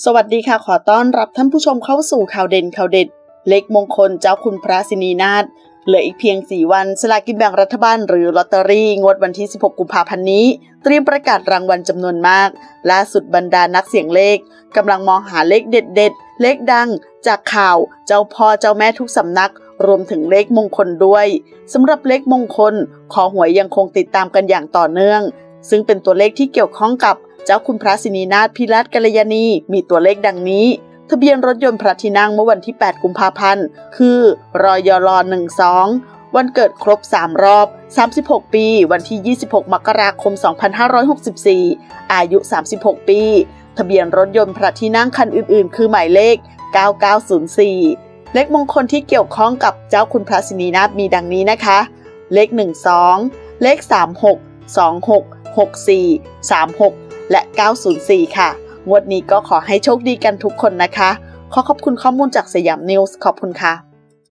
สวัสดีค่ะขอต้อนรับท่านผู้ชมเข้าสู่ข่าวเด่นข่าวเด็ดเลขมงคลเจ้าคุณพระศินีนาถเหลืออีกเพียง4วันสลากกินแบ่งรัฐบาลหรือลอตเตอรี่งวดวันที่16กุมภาพันธ์นี้เตรียมประกาศรางวัลจำนวนมากล่าสุดบรรดานักเสี่ยงเลขกำลังมองหาเลขเด็ดๆเลขดังจากข่าวเจ้าพ่อเจ้าแม่ทุกสำนักรวมถึงเลขมงคลด้วยสำหรับเลขมงคลขอหวยยังคงติดตามกันอย่างต่อเนื่องซึ่งเป็นตัวเลขที่เกี่ยวข้องกับเจ้าคุณพระศินีนาถพิรัตน์กัลยาณีมีตัวเลขดังนี้ทะเบียนรถยนต์พระที่นั่งเมื่อวันที่8กุมภาพันธ์คือรยล12วันเกิดครบ3รอบ36ปีวันที่26มกราคม2564อายุ36ปีทะเบียนรถยนต์พระที่นั่งคันอื่นๆคือหมายเลข9904เลขมงคลที่เกี่ยวข้องกับเจ้าคุณพระศินีนาถมีดังนี้นะคะเลข12เลข36 26 64 36และ904ค่ะงวดนี้ก็ขอให้โชคดีกันทุกคนนะคะขอบคุณข้อมูลจากสยามนิวส์ขอบคุณค่ะ